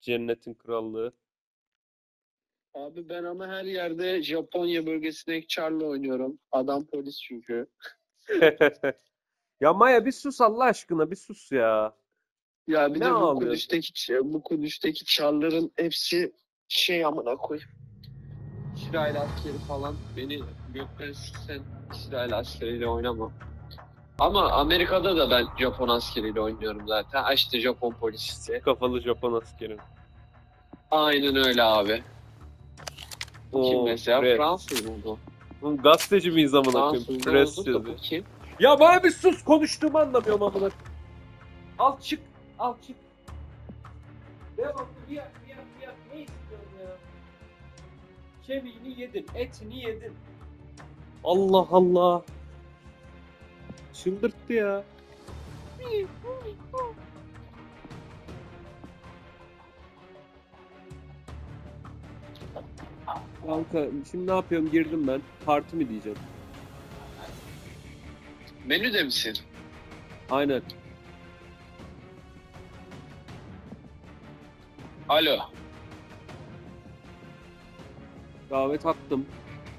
Cennetin krallığı. Abi ben ama her yerde Japonya bölgesindeki Charlie oynuyorum. Adam polis çünkü. Ya Maya bir sus Allah aşkına bir sus ya. Ya bir Ne de ağlıyorsun? bu Kudüs'teki Char'ların hepsi şey amına koy. İsrail askeri falan. Beni gökten siksen İsrail askeriyle oynama. Ama Amerika'da da ben Japon askeriyle oynuyorum zaten. Ha işte Japon polisi. Sik kafalı Japon askerim. Aynen öyle abi. Kim O mesela? press. Fransız mı bu? Oğlum gazeteci miyiz amına koyayım? Fransız da Press olur da bu yazıyor. kim? Ya bana bir sus konuştuğumu anlamıyorum amına. Al çık. Al çık. Devamlı bir yak. Ne istiyorsun ya? Kemiğini yedin. Etini yedin. Allah Allah. Çıldırttı ya. Kanka şimdi ne yapıyorum? Girdim ben. Parti mi diyeceğim? Menüde misin? Aynen. Alo. Davet attım.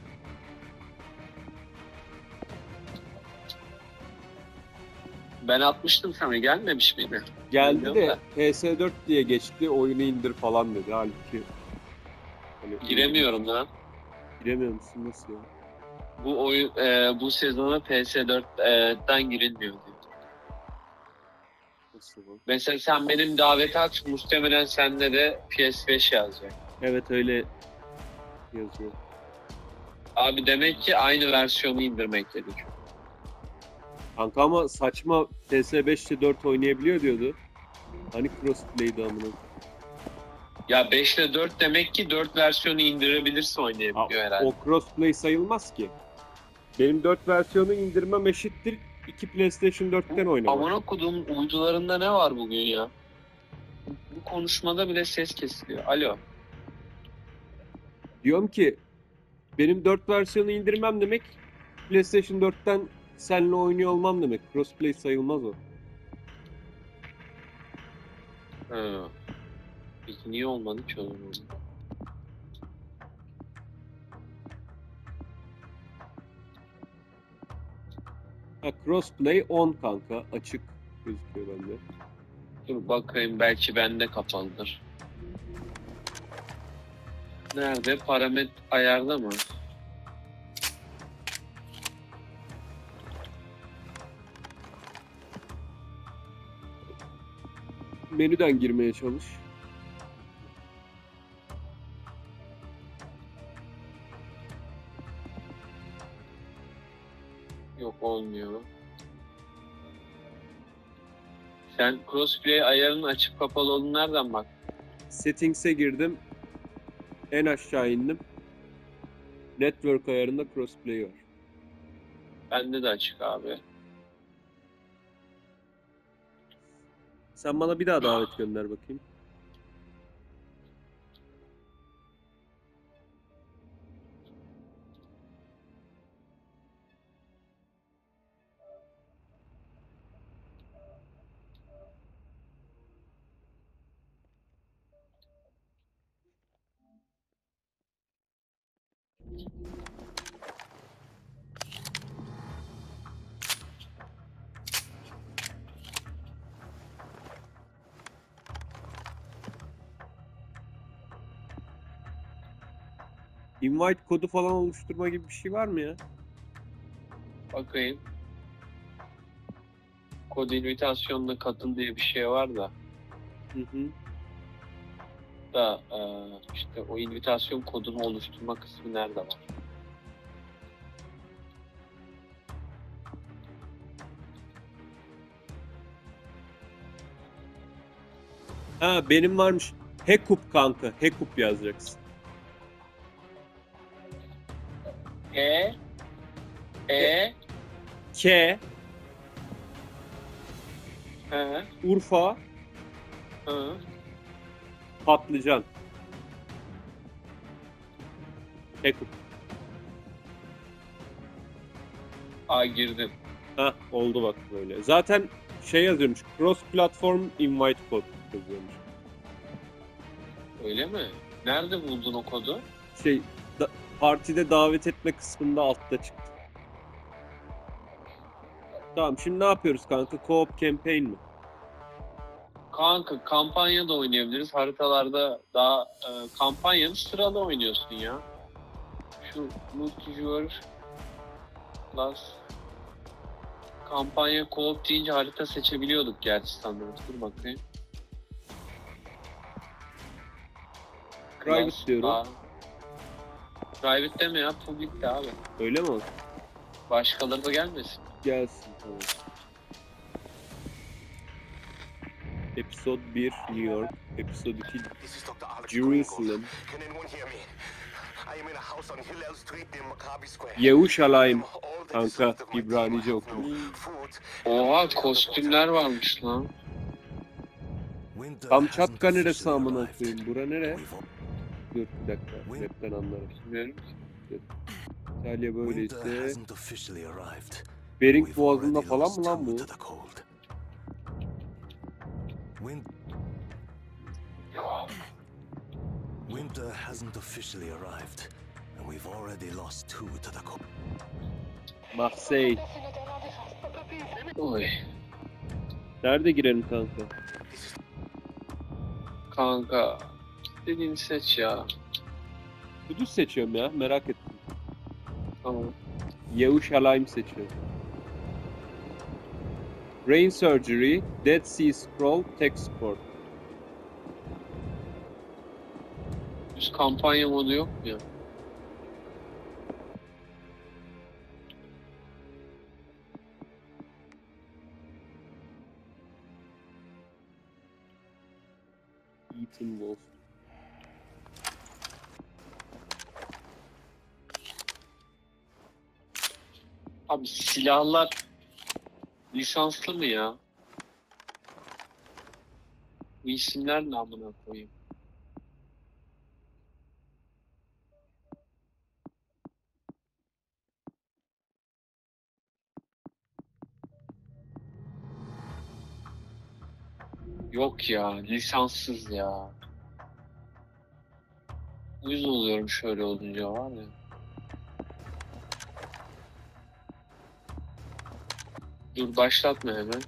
Ben atmıştım sana, gelmemiş miydi? Geldi Bilmiyorum de da. PS4 diye geçti. Oyunu indir falan dedi. Halbuki hani Giremiyorum lan. giremiyor musun? Nasıl ya? Bu oyun bu sezona PS4'ten girilmiyor diyor. Nasıl bu? Mesela sen benim daveti aç, muhtemelen sende de PS5 yazacak. Evet öyle yazıyor. Abi demek ki aynı versiyonu indirmek gerekiyor. Kanka ama saçma PS5 ile 4 oynayabiliyor diyordu. Hani crossplay'di amına. Ya 5 ile 4 demek ki 4 versiyonu indirebilirse Ha, oynayabiliyor herhalde. o crossplay sayılmaz ki. Benim 4 versiyonu indirmem eşittir 2 PlayStation 4'ten oynamak. Amına koduğum uydularında ne var bugün ya? Bu konuşmada bile ses kesiliyor. Alo. Diyorum ki benim 4 versiyonu indirmem demek PlayStation 4'ten seninle oynuyor olmam demek. Crossplay sayılmaz o. Ha. Peki niye olmadı ki o zaman? Ha, crossplay on kanka. Açık gözüküyor bende. Dur bakayım, belki bende kapalıdır. Nerede? Parametre ayarda mı? Menüden girmeye çalış. Yok, olmuyor. Sen crossplay ayarının açık kapalı olduğunu nereden bak? Settings'e girdim. En aşağı indim. Network ayarında crossplay var. Bende de açık abi. Sen bana bir daha davet gönder bakayım. Invite kodu falan oluşturma gibi bir şey var mı ya? Bakayım. Kod invitasyonuna katıl diye bir şey var da. Hı hı. İşte o invitasyon kodunu oluşturma kısmı nerede var? Ha benim varmış. Hekup kanka. Hekup yazacaksın. E K Hı Urfa hı. patlıcan. Hekup. Girdim. Ha oldu bak böyle. Zaten şey yazıyormuş. Cross platform invite code yazıyormuş. Öyle mi? Nerede buldun o kodu? Şey, partide davet etme kısmında altta çıktı. Tamam, şimdi ne yapıyoruz kanka? Co-op campaign mi? Kanka kampanya da oynayabiliriz. Haritalarda daha kampanyanı sıralı oynuyorsun ya. Şu multijuör plus kampanya co-op deyince harita seçebiliyorduk gerçi standart. Dur bakayım. Private Class, diyorum. Private deme ya, public de abi. Öyle mi? Başkaları da gelmesin. Gelsin, tamam. Episode 1 New York, Episode 2 This is Dr. Alex Jerusalem, Gringos. Can anyone hear me? I am in a house on Hillel Street near Maccabi Square. Yevuşalayim. All that is Kanka, left of my team İbranice have okuyor. no food. Oha, kostümler varmış lan. Kamçatka neresi amına koyayım? Bura nere? Dur bir dakika. Rap'ten anlarım. Bilmiyorum. İtalya böyleyse. officially arrived. Bering Boğazı'nda falan mı lan bu? Winter hasn't officially arrived, and we've already lost 2 to the cold. Marseille. Oy. Nerede girelim kanka? Kanka. Dediğini seç ya. Kudüs seçiyorum ya, merak ettim. Tamam. Yevuşalayim seçiyorum. Brain Surgery, Dead Sea Scroll, Tech Support. Düz kampanya modu yok mu ya? Ethan Wolf. Abi silahlar lisanslı mı ya? Bu isimler ne amına koyayım? Yok ya, lisanssız ya. Uyuz oluyorum şöyle olunca var ya. Dur, başlatma hemen.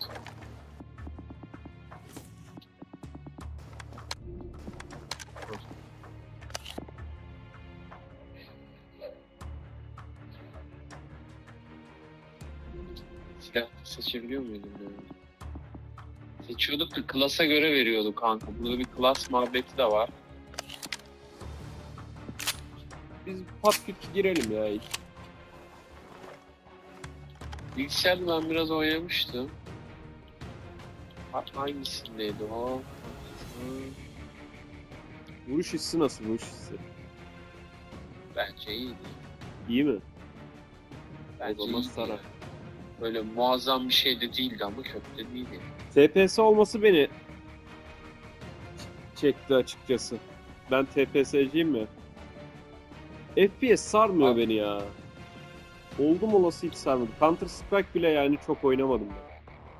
Silah seçebiliyor muydum böyle? Seçiyorduk da klasa göre veriyordu kanka. Burada bir klas muhabbeti de var. Biz pat küt girelim ya ilk. Bilgisayarda ben biraz oynamıştım. Hangisindeydi o? Vuruş hissi nasıl, vuruş hissi? Bence iyiydi. İyi mi? Bence O zaman iyiydi sarar. yani. Böyle muazzam bir şey de değildi ama kötü de değildi. TPS olması beni çekti açıkçası. Ben TPS'ciyim mi? FPS sarmıyor Abi. beni ya. Oldum olası hiç sarmadı. Counter Strike bile yani çok oynamadım ben.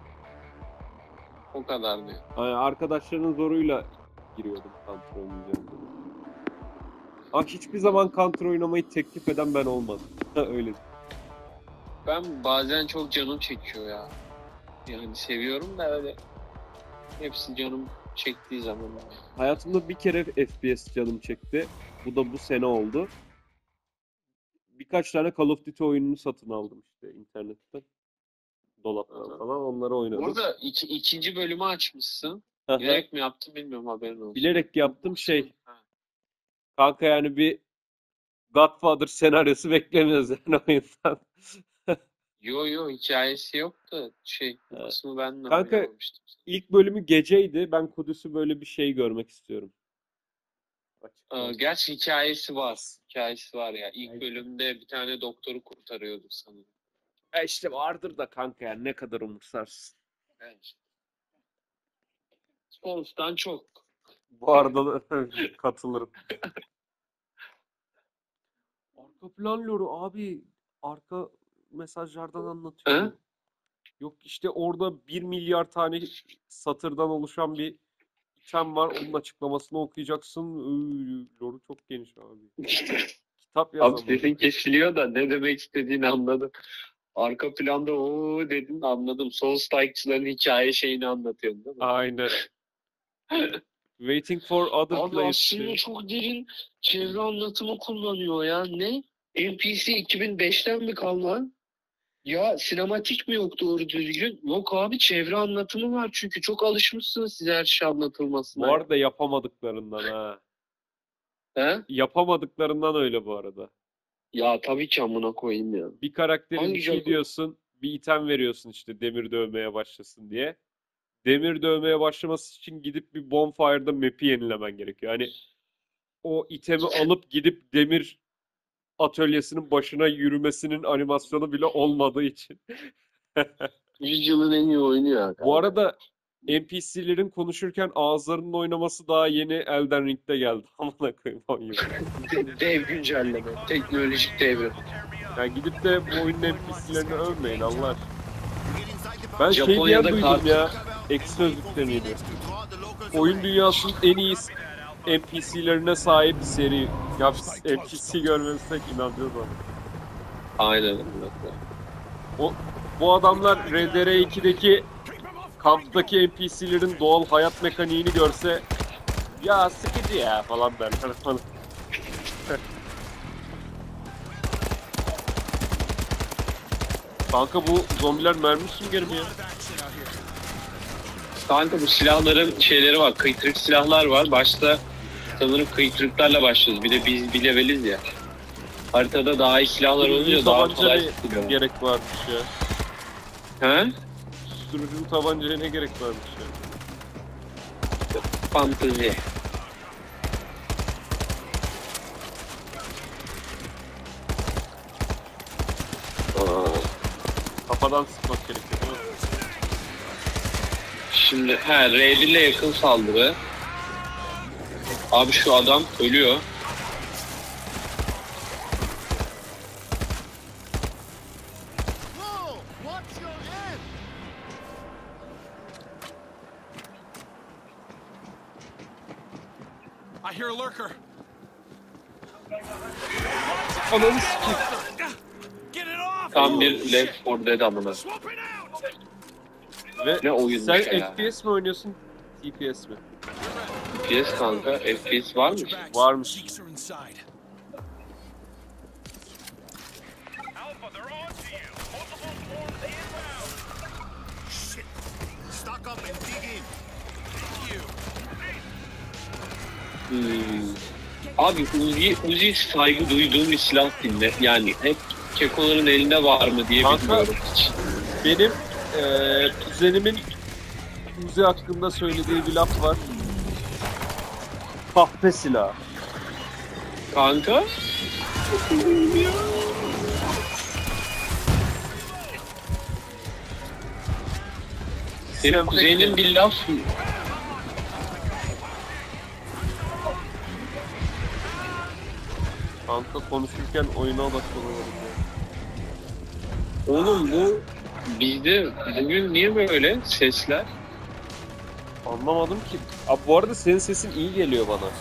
O kadardı. Yani arkadaşların zoruyla giriyordum Counter oynayacağım. Ama hiçbir zaman Counter oynamayı teklif eden ben olmadım. Öyle. Ben bazen çok canım çekiyor ya. Yani seviyorum da öyle. Hepsi canım çektiği zaman. Hayatımda bir kere FPS canım çekti. Bu da bu sene oldu. Birkaç tane Call of Duty oyununu satın aldım işte internetten. Dolaptan falan onları oynadım. Burada ikinci bölümü açmışsın. Aha. Bilerek mi yaptın bilmiyorum, haberin olsun. Bilerek yaptım şey. Ha. Kanka yani bir Godfather senaryosu beklemiyoruz yani oyundan. Yo hikayesi yok da bu Evet. kısmı ben de Kanka, oynamamıştım. İlk bölümü geceydi. Ben Kudüs'ü böyle bir şey görmek istiyorum. Açıkçası. Gerçi hikayesi var. Hikayesi var ya. İlk Evet. bölümde bir tane doktoru kurtarıyordu sanırım. İşte vardır da kanka yani ne kadar umursarsın. Evet. Sonsuzdan çok. Bu arada da katılırım. Arka plan lore'u abi arka mesajlardan anlatıyor. He? Yok işte orada 1 milyar tane satırdan oluşan bir item var. Onun açıklamasını okuyacaksın. Lore'u çok geniş abi. Kitap Abi yazamam. sesin kesiliyor da ne demek istediğini anladım. Arka planda o dedin anladım. Souls-like'çıların hikaye şeyini anlatıyorsun değil mi? Aynen. Waiting for other Abi players. aslında çok derin çevre anlatımı kullanıyor ya. Ne? NPC 2005'ten mi kalma? Ya sinematik mi yok doğru düzgün? Yok abi çevre anlatımı var çünkü çok alışmışsınız size her şey anlatılmasına. Bu arada yapamadıklarından ha. He? Yapamadıklarından öyle bu arada. Ya tabii ki amına koyayım ya. Bir karaktere Hangi bir şey Jaco? diyorsun, bir item veriyorsun işte demir dövmeye başlasın diye. Demir dövmeye başlaması için gidip bir bonfire'da map'i yenilemen gerekiyor. Yani o itemi alıp gidip demir atölyesinin başına yürümesinin animasyonu bile olmadığı için. 100 yılın en iyi oyunu ya. Bu arada NPC'lerin konuşurken ağızlarının oynaması daha yeni Elden Ring'de geldi. Amına koyayım 10 yıl. Dev güncelleme. Teknolojik devrim. Yani gidip de bu oyunun NPC'lerini övmeyin Allah aşkına. Ben şey diyen Japonya'da duydum ya. Eksi sözlükte miydi? Oyun dünyasının en iyi NPC'lerine sahip seri. Ya biz NPC görmemizsek inanıyoruz ama. Aynen. Bu adamlar RDR2'deki kamptaki NPC'lerin doğal hayat mekaniğini görse ya sıkıcı ya falan derler falan. Kanka bu zombiler mermi süngeri mi ya? Kanka bu silahların şeyleri var. Kıytırık silahlar var. Başta sanırım kıytırıklarla başlıyoruz. Bir de biz bir leveliz ya. Haritada daha iyi silahlar olunca daha kolay Tabancaya ne gerek varmış ya? He? Susturuculu tabancaya ne gerek varmış ya? Fantezi. Kafadan sıkmak gerekiyor değil mi? Şimdi R1 ile yakın saldırı. Abi şu adam ölüyor. I hear a lurker. Ananı sikeyim. Get it off! Tam bir Left 4 Dead amına. Swooping out! Ve Ne oyunmuş sen ya. FPS mi oynuyorsun? TPS mi? FPS kanka. FPS var mı? Varmış. Cheeks are inside. Alpha, they're on to you. Multiple swarms inbound. Shit. Stock up and dig in. Thank you. Abi Uzi saygı duyduğum bir silah dinle. Yani hep kekoların elinde var mı diye Kanka, bilmiyorum hiç. Benim kuzenimin Uzi hakkında söylediği bir laf var. Kahpe silah. Kanka? Senin kuzeyinin bir laf Kanka konuşurken oyuna odaklanıyorum ya. Oğlum bu bizde bugün niye böyle sesler? Anlamadım ki. Abi bu arada senin sesin iyi geliyor bana.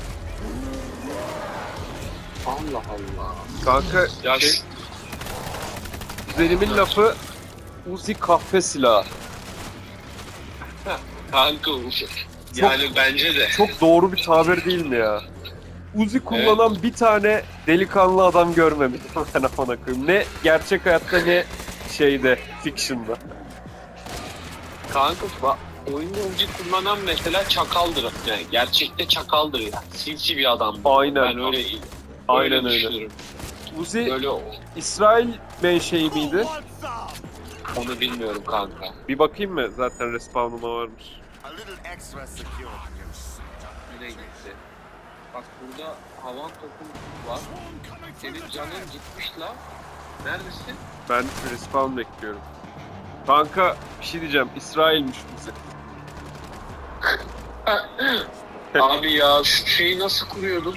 Allah Allah. Kanka Ya kuzenimin lafı Uzi kahpe silah. kanka yani bence de. Çok doğru bir tabir değil mi ya? Uzi kullanan bir tane delikanlı adam görmedim ben amına koyayım. Ne gerçek hayatta ne şeyde, fiction'da. Kanka oyunda Uzi kullanan mesela çakaldır. Yani gerçekte çakaldır ya. Sinsi bir adam. Aynen. Ben öyle Aynen öyle. düşünürüm. Uzi Böyle İsrail menşei miydi? onu bilmiyorum kanka. Bir bakayım mı? Zaten respawn'uma varmış. A little extra secure. Yine gitti. Bak burada havan topun var. Senin canın gitmiş la. Neredesin? Ben respawn bekliyorum. Kanka bir şey diyeceğim. İsrail'miş Uzi. Abi ya şu şeyi nasıl kuruyordum?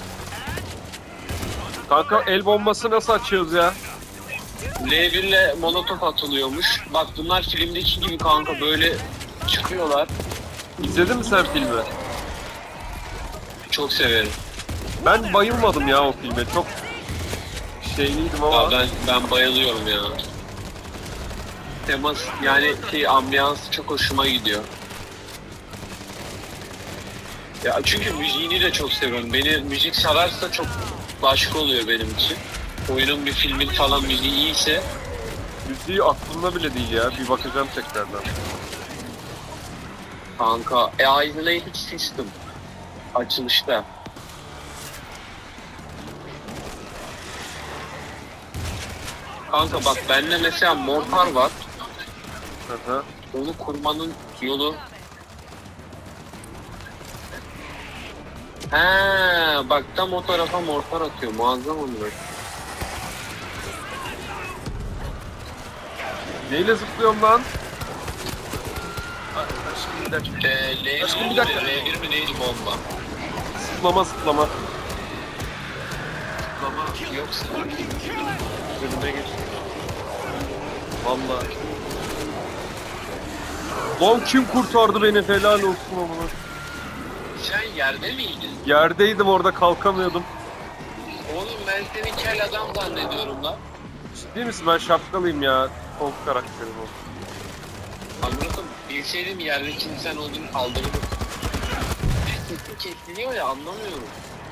Kanka el bombası nasıl açıyoruz ya? L1 ile molotof atılıyormuş. Bak bunlar filmdeki gibi kanka böyle çıkıyorlar. İzledin mi sen filmi? Çok severim. Ben bayılmadım ya o filme. Çok şeyliydim ama. Ya ben bayılıyorum ya. Temas yani ambiyans çok hoşuma gidiyor. Ya çünkü müziğini de çok seviyorum. Beni müzik sararsa çok başka oluyor benim için. Oyunun bir filmin falan müziği iyiyse. Müziği aklımda bile değil ya. Bir bakacağım tekrardan. Kanka Isolated System açılışta. Kanka bak bende mesela mortar var. Hı hı. Onu kurmanın yolu. He, bak tam o tarafa mortar atıyor. Muazzam onlar. Neyle zıplıyorum lan? Aşkım bir dakika. Aşkım bir dakika. L1 mi neydi bomba? Zıplama zıplama. Ama yoksa. Önüme geç. Vallahi. Lan kim kurtardı beni? Helal olsun amına. Sen yerde miydin? Yerdeydim orada kalkamıyordum. Oğlum ben seni kel adam zannediyorum lan. Ciddi misin? Ben şapkalıyım ya. Koltuk karakterim o. Anladım. Bilseydim yerde kimsen olduğunu kaldırırım. Sesim kesiliyor ya anlamıyorum.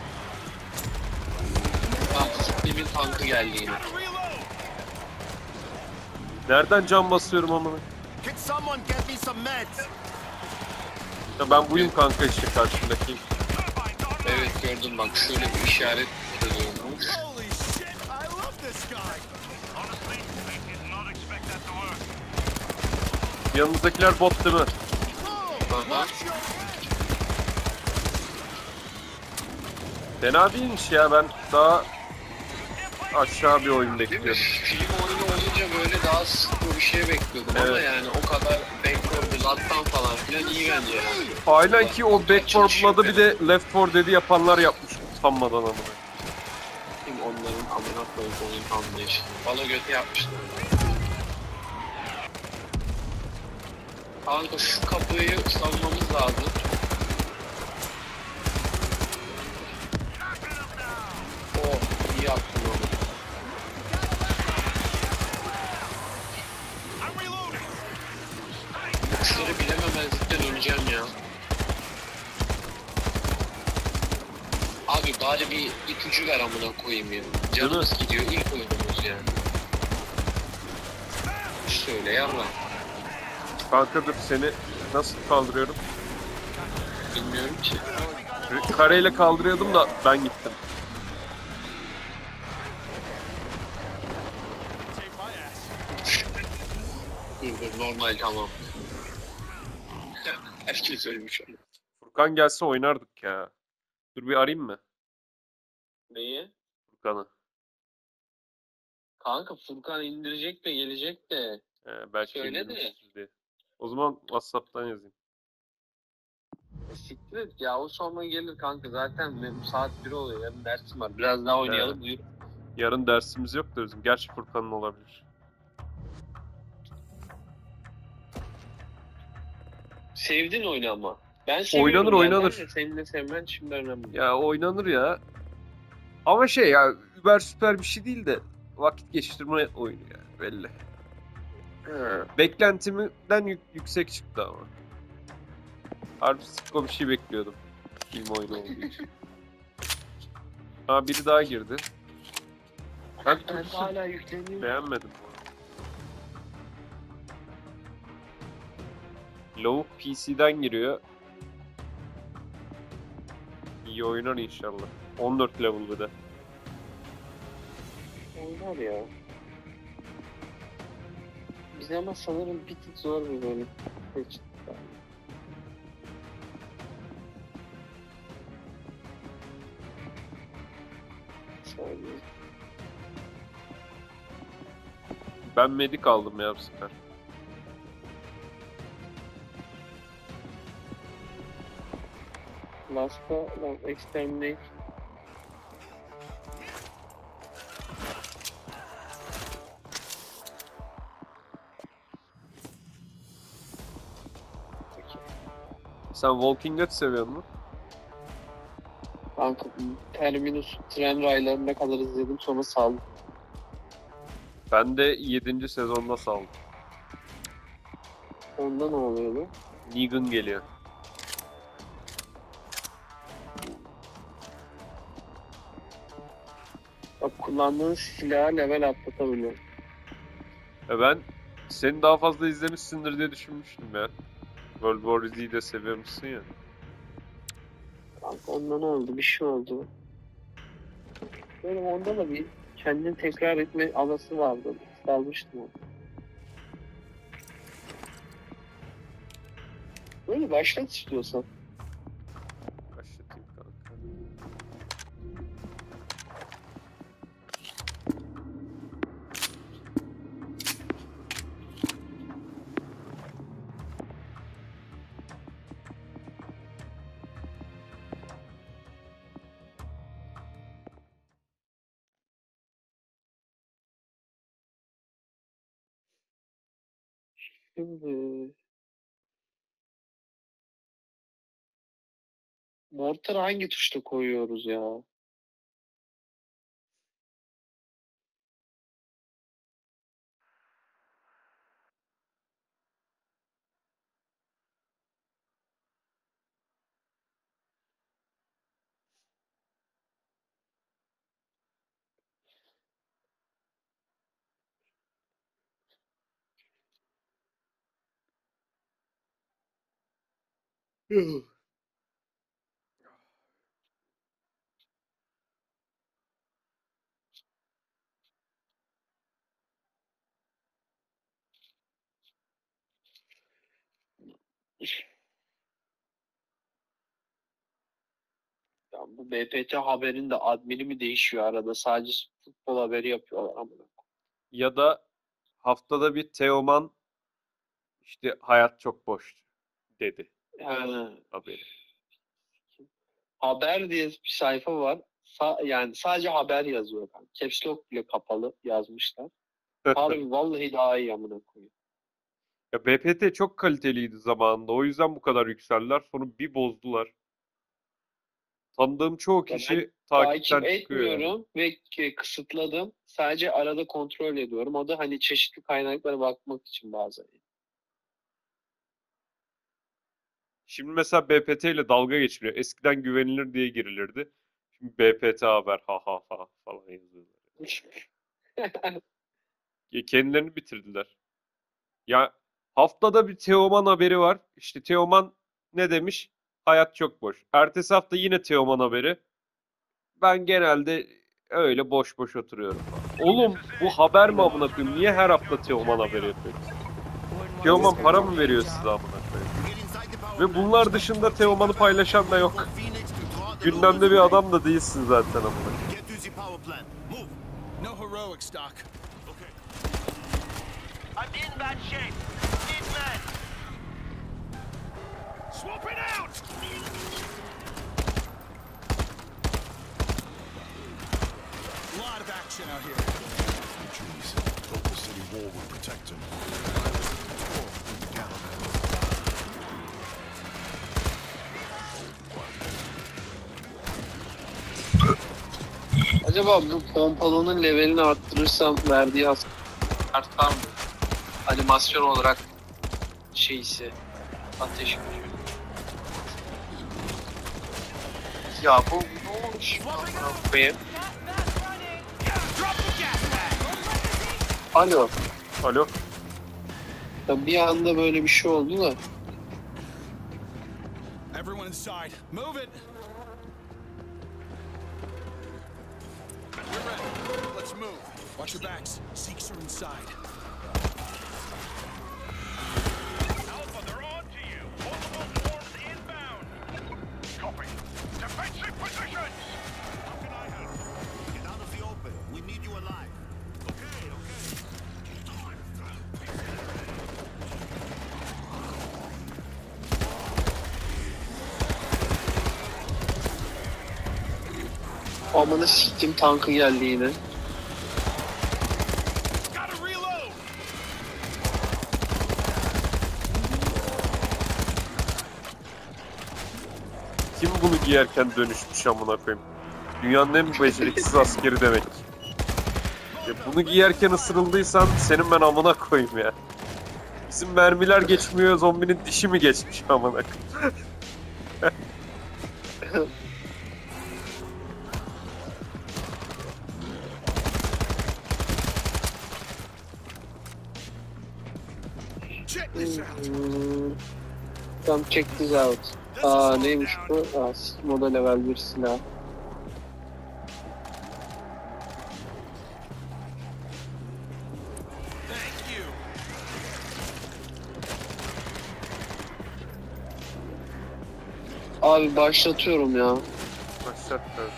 Siklimin tankı geldi yine. Nereden cam basıyorum amına? Can someone get me some meds? Ya ben buyum kanka işte karşımdaki. Evet gördüm bak şöyle bir işaret görüyorum. Holy shit! I love this guy. Honestly, I did not expect that to work. Yanımızdakiler bot değil mi? Aha. Fena değilmiş ya, ben daha aşağı bir oyun Değil mi? bekliyorum. Film oyunu olunca böyle daha sıkı bir şey bekliyordum ama Evet. yani o kadar Backdoor Blood'dan falan filan iyi bence yani. Aynen ki o Back 4 Blood'ı bir de Left 4 Dead'i yapanlar yapmış utanmadan amına. Kim onların amına koyup oyun anlayışı. Bala götü yapmışlar. Kanka şu kapıyı savunmamız lazım. Oh iyi yaptın onu. I'm reloading. Kuşları bilememezlikten öleceğim ya. Abi bari bir ipucu ver amına koyayım ya. Canımız gidiyor ilk oyunumuz yani. Söyle yarra. Kanka dur, seni nasıl kaldırıyorum? Bilmiyorum ki. Kareyle kaldırıyordum da ben gittim. Dur normal tamam. Herkes ölmüş onu. Furkan gelse oynardık ya. Dur bir arayayım mı Neyi? Furkan'ı? Kanka Furkan indirecek de gelecek de. Belki Söyle de. indirmiştir diye. O zaman WhatsApp'tan yazayım. Siktir et ya o sonra gelir kanka zaten benim saat 1 oluyor yarın dersim var. Biraz daha oynayalım buyur. Yarın dersimiz yok da bizim. Gerçi Furkan'ın olabilir. Sevdin oyunu ama. Ben seviyorum. Oynanır, zaten oynanır. de Senin de sevmen şimdi önemli. Ya oynanır ya. Ama şey ya, über süper bir şey değil de vakit geçirme oyunu yani belli. Beklentimden yüksek çıktı ama. Harbi sitcom bir şey bekliyordum. Film oyunu olduğu için. Biri daha girdi. Ben Ben de hala yükleniyor. beğenmedim. Lavuk PC'den giriyor. İyi oynar inşallah. 14 level bir de. Oynar ya. Bize ama sanırım bir tık zor bir bölüm. Hiç. Saniye. Ben medik aldım ya bu sefer. Last'a lan exterminate. Sen Walking Dead seviyor musun? Kanka Terminus tren raylarına kadar izledim sonra saldım. Ben de 7. sezonda saldım. Onda ne oluyordu? Negan geliyor. Bak kullandığın silahı level atlatabiliyor. Ben seni daha fazla izlemişsindir diye düşünmüştüm ya. World War Z'yi de seviyormuşsun ya. Kanka onda ne oldu? Bir şey oldu. Böyle onda da bir kendini tekrar etme anası vardı. Salmıştım onu. Böyle başlat istiyorsan. Başlatayım kanka. Şimdi mortar hangi tuşta koyuyoruz ya? Ya bu BPT haberin de admini mi değişiyor arada? Sadece futbol haberi yapıyorlar ama. Ya da haftada bir Teoman işte hayat çok boş dedi Yani haberi. haber diye bir sayfa var. Yani sadece haber yazıyor. Yani. Caps Lock bile kapalı yazmışlar. Harbi vallahi daha iyi amına koyayım. Ya BPT çok kaliteliydi zamanında. O yüzden bu kadar yükseldiler. Sonra bir bozdular. Tanıdığım çoğu Ya kişi ben takipten takip çıkıyor yani. etmiyorum ve kısıtladım. Sadece arada kontrol ediyorum. O da hani çeşitli kaynaklara bakmak için bazen. Şimdi mesela BPT ile dalga geçiliyor. Eskiden güvenilir diye girilirdi. Şimdi BPT haber ha ha ha falan yazıyorlar. Ya kendilerini bitirdiler. Ya haftada bir Teoman haberi var. İşte Teoman ne demiş? Hayat çok boş. Ertesi hafta yine Teoman haberi. Ben genelde öyle boş boş oturuyorum falan. Oğlum bu haber mi amına koyayım? Niye her hafta Teoman haberi yapıyoruz? Teoman para mı veriyor size amına koyayım? Ve bunlar dışında Teoman'ı paylaşan da yok. Gündemde bir adam da değilsin zaten amına koyayım. Get to the power plant. Move. No heroics, Doc. I'm in bad shape. Need men. Swap it out! A lot of action out here. The trees. Thought the city wall would protect him. Acaba bu pompalının levelini arttırırsam verdiği hasar artar mı? Animasyon olarak şeysi ateş gücü. Ya bu ne olmuş? Koyayım. Alo. Alo. Ya bir anda böyle bir şey oldu da. Everyone inside. Move it. We're ready. Let's move. Watch your backs. Zeeks are inside. Alpha, they're on to you. Multiple swarms inbound. Copy. Defensive positions. How can I help? Get out of the open. We need you alive. Okay. Amına siktim tankı geldi yine. Gotta reload. giyerken dönüşmüş amına koyayım. Dünyanın en beceriksiz askeri demek. Bunu giyerken ısırıldıysan senin ben amına koyayım ya. Bizim mermiler geçmiyor, zombinin dişi mi geçmiş amına koyayım. Check this out. Tam check this out. Neymiş bu? Moda level 1 silah. Thank you. Abi başlatıyorum ya. Başlat da.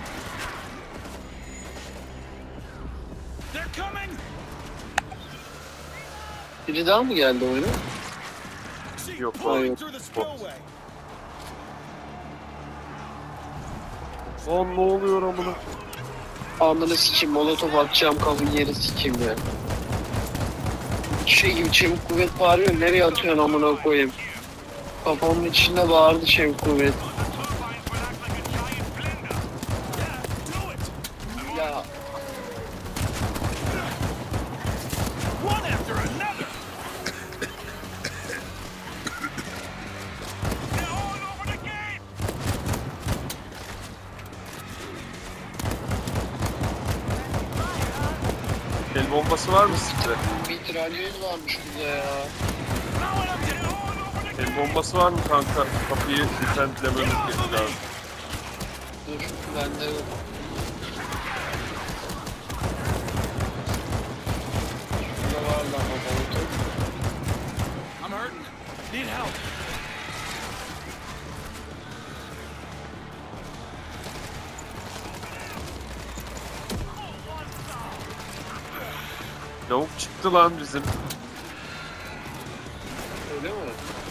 They're coming. Biri daha mı geldi oyuna? See, Yok, pulling hayır. through the spillway. Lan ne oluyor amına? Amına sikeyim, molotof atacağım, kabın yeri sikeyim ya. Şey gibi çevik kuvvet bağırıyor, nereye atıyorsun amına koyayım? Kafamın içinde bağırdı çevik kuvvet. Ya One after another. They're all over the gate! El bombası var mı sizde? mitralyöz varmış burada ya. El bombası var mı kanka? Kapıyı defendlememiz lazım. Dur, bende yok. Şurada var lan o molotof. I'm hurting. Need help. Lavuk çıktı lan bizim. Öyle mi?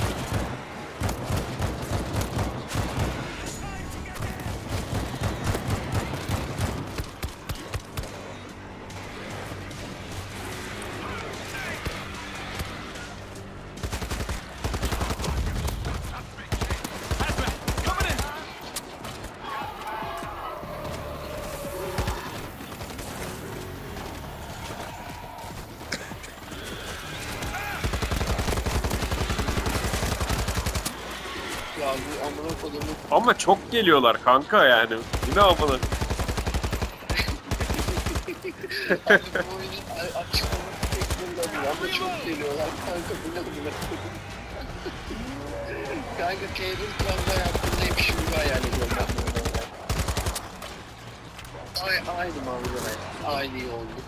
Coming in. Ya bu amına kodumu Ama çok geliyorlar kanka yani. Yine amına. abi bu oyunun açıklaması pek bulunamıyor ama çok geliyorlar kanka bu ne bu ne? Kanka Cable Club'da yaptığındaymış gibi hayal ediyorum ben bu oyunu. Aynı manzara, aynı yolluk.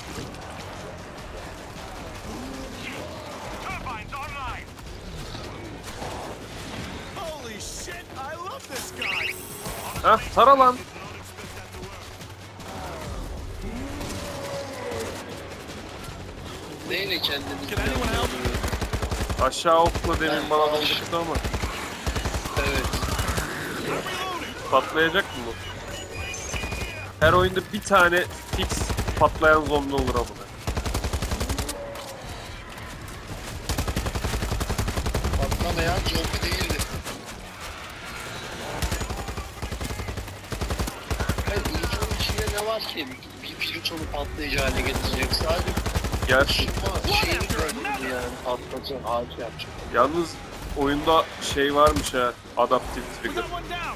Turbines online! Holy shit! I love this guy. Hah tara lan. Neyle kendimizi Can anyone help? Aşağı okla demin bana doldurdu ama. Evet. Patlayacak mı bu? Her oyunda bir tane fix patlayan zombi olur amına. Patlamayan zombi değildi. Hayır, Pluton'un içinde ne var ki? Bir Pluton'u patlayıcı hale getirecek. Sadece Gerçi şeyini gördüm yani. Patlatacak, ağaç yapacak. yalnız oyunda şey varmış ha. Adaptive We trigger. got one down.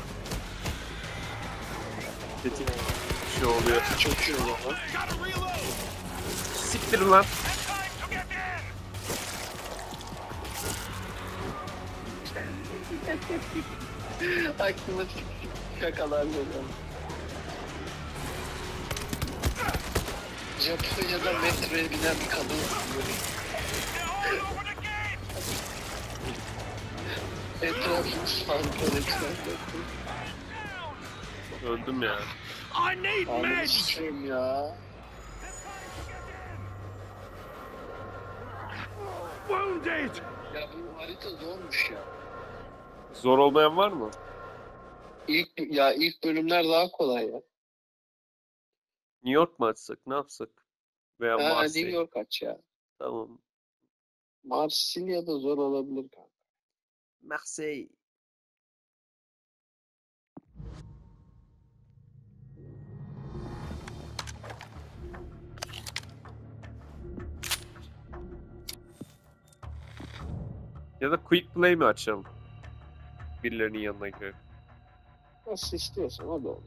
Tetik şey oluyor. Çok iyi olur. Gotta reload. Siktir lan. Time to get in! Aklıma şakalar geliyor. Japonya'da metroya binen bir kadın görüyorum. They're all over the gate! Etrafını santraletler. Öldüm ya. I need Anladım meds. sıçıyorum ya. Wounded. Ya bu harita zormuş ya. Zor olmayan var mı? İlk bölümler daha kolay ya. New York mu açsak? Ne yapsak? Veya Ha, New Marseille. York aç ya. Tamam. Marsilya'da zor olabilir kanka. Marseille. Ya da quick play mi açalım? Birilerinin yanına girelim. Nasıl istiyorsan o da olur.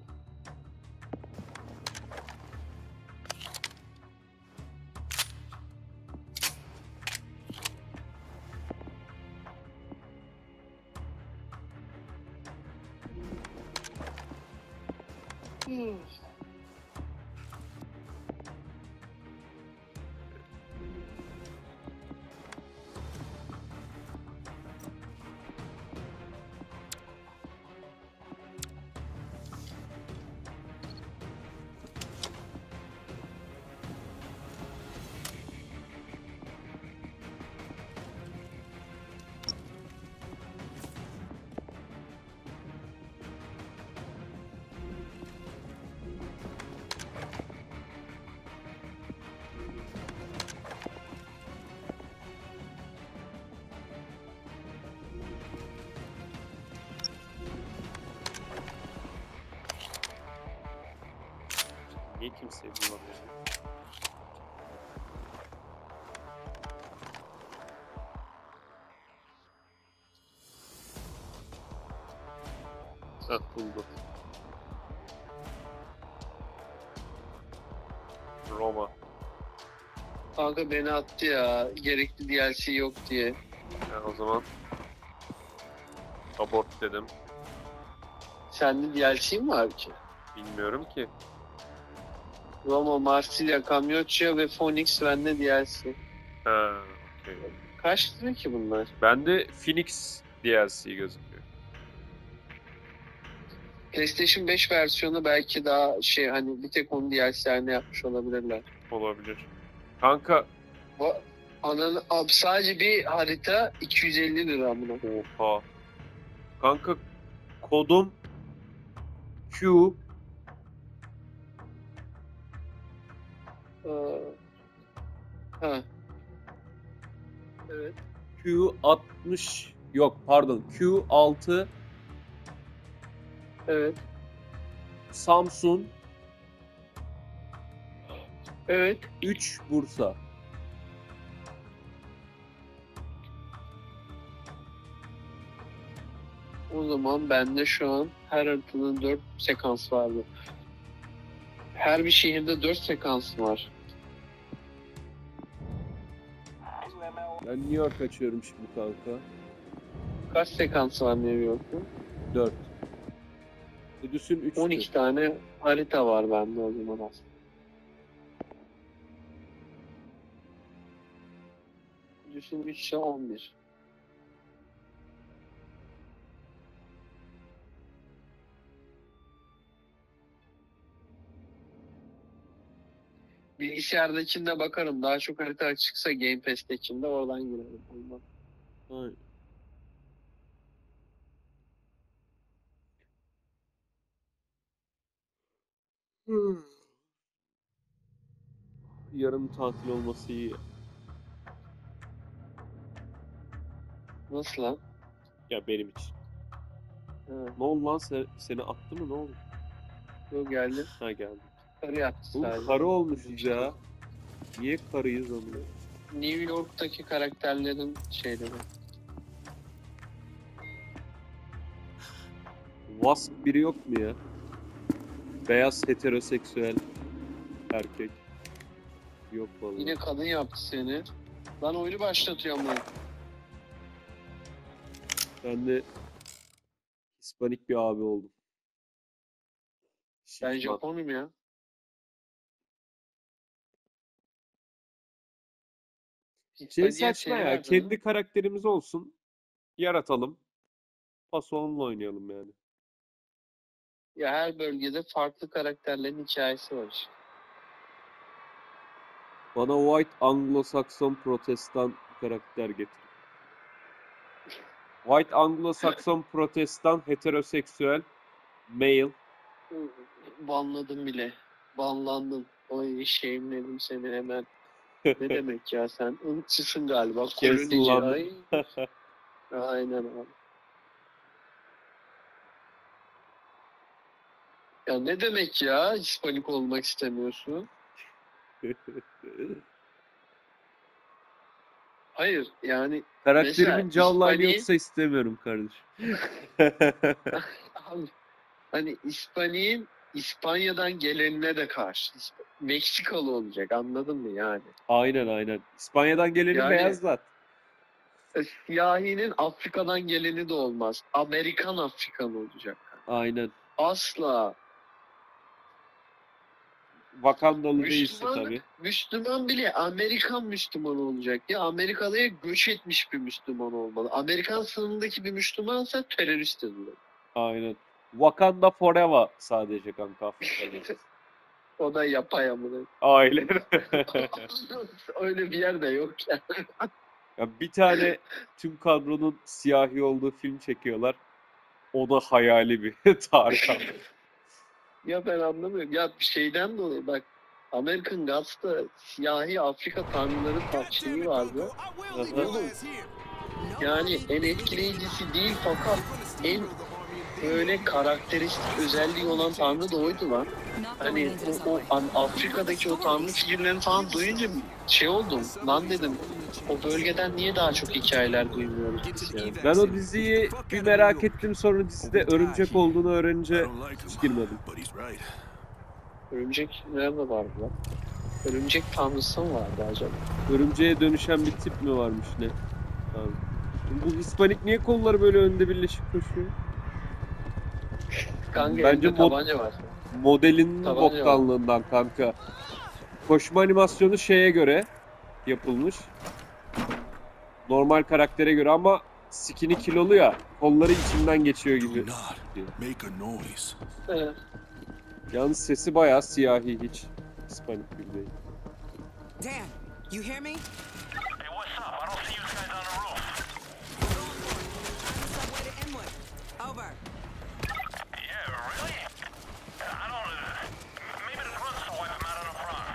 Niye kimseyi bulamıyorum? Heh, buldum. Roma. Kanka beni attı ya. Gerekli DLC yok diye. Yani o zaman abort dedim. Sende DLC mi var ki? Bilmiyorum ki. Roma, Marsilya, Camiocia ve Phoenix bende DLC. Ha, okey. Kaç lira ki bunlar? Bende Phoenix DLC gözüküyor. PlayStation 5 versiyonu belki daha şey hani bir tek onun DLC'lerini yapmış olabilirler. Olabilir. Kanka Bu abi sadece bir harita 250 lira amına. oha. Kanka kodum Q Ha. Evet. Q60 yok pardon Q6 Evet. Samsun Evet. 3 Bursa. O zaman bende şu an her haritanın 4 sekans vardı. Her bir şehirde 4 sekans var. Ben New York açıyorum şimdi kanka. Kaç sekans var New York'ta? 4. Kudüs'ün 3'tü. 12 tane harita var bende o zaman aslında. Kudüs'ün 3 ise 11. Bilgisayardakinde bakarım. Daha çok harita açıksa Game Pass'tekinde oradan girelim. Olmaz. Aynen. Yarın tatil olması iyi. Nasıl lan? Ya benim için. Ha, Ne oldu lan seni attı mı ne oldu? yok geldi. Ha geldi. Karı yaptı Oğlum sadece. karı olmuşuz ya. Niye karıyız onu? New York'taki karakterlerin şeyleri. Wasp biri yok mu ya? Beyaz heteroseksüel erkek. Yok vallahi. Yine kadın yaptı seni. Lan oyunu başlatıyor ama. Ben de Hispanik bir abi oldum. Ben Şişman. Japonum ya. Şey Hispanik'e saçma ya. severdim. Kendi karakterimiz olsun. Yaratalım. Paso onunla oynayalım yani. Ya her bölgede farklı karakterlerin hikayesi var işte. Bana White Anglo-Saxon Protestan karakter getir. White Anglo-Saxon Protestan heteroseksüel male. Banladım bile. Banlandım. Oy shame'ledim seni hemen. Ne demek ya sen? Irkçısın galiba. Kolonici. Cancellandım. Ay. Aynen abi. Ya ne demek ya? Hispanik olmak istemiyorsun. Hayır yani Karakterimin Mesela jawline İspanyol- yoksa istemiyorum kardeşim. abi, hani İspanya'dan gelenine de karşı. Meksikalı olacak, anladın mı yani? Aynen. İspanya'dan geleni Yani- beyaz zat. Siyahinin Afrika'dan geleni de olmaz. Amerikan Afrikan olacak. Aynen. Asla. Wakandalı değilse tabii. Müslüman bile Amerikan Müslüman olacak ya. Amerika'ya göç etmiş bir Müslüman olmalı. Amerikan sınırındaki bir Müslümansa terörist edilir. Aynen. Wakanda forever sadece kanka Afrika'da. O da yapay amına. Aynen. Öyle bir yer de yok ya. Ya bir tane tüm kadronun siyahi olduğu film çekiyorlar. O da hayali bir tarih. Ya ben anlamıyorum. Ya bir şeyden dolayı bak American Gods'ta siyahi Afrika tanrıları şeyi vardı. Oğlum, yani en etkileyicisi değil fakat en böyle karakteristik özelliği olan tanrı da oydu lan. Hani Afrika'daki o tanrı figürlerini falan duyunca şey oldum. Lan dedim o bölgeden niye daha çok hikayeler duymuyoruz biz yani? Ben o diziyi bir merak ettim, sonra dizide örümcek olduğunu öğrenince hiç girmedim. Örümcek nerede vardı lan? Örümcek tanrısı mı vardı acaba? Örümceğe dönüşen bir tip mi varmış ne? Tamam. Bu Hispanik niye kolları böyle önde birleşik koşuyor? Kanka Bence bence tabanca var. Modelinin Tabanca boktanlığından kanka. Koşma animasyonu şeye göre yapılmış. Normal karaktere göre ama skin'i kilolu ya. Kolları içinden geçiyor gibi. Do not make a noise. Evet. Yalnız sesi bayağı siyahi, hiç Hispanik gibi değil. Dan, you hear me? Hey, what's up? I don't see you guys on the roof. Subway to Inwood. Over. Yeah, really? I don't. Maybe the runs to wipe him out on the front.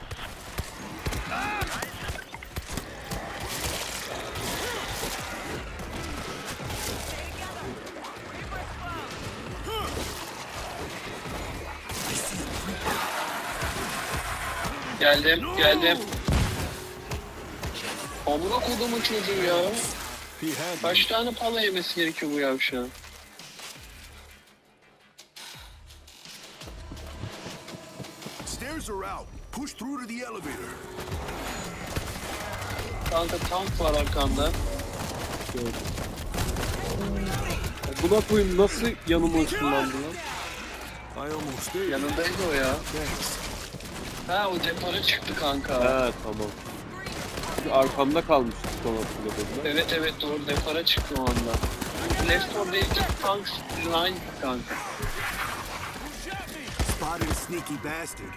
Geldim. Amına kodumun çocuğu ya. He had me. Kaç tane pala yemesi gerekiyor bu yavşağın? Stairs are out. Push through to the elevator. Kanka tank var arkanda. Buna koyayım, nasıl yanıma ışınlandı lan? I almost did. Yanındaydı o ya. Thanks. Ha o depara çıktı kanka. He tamam. Çünkü arkamda kalmıştı sonrasında bunda. Evet doğru depara çıktı o anda. Left or right tank line kanka. Spotted a sneaky bastard.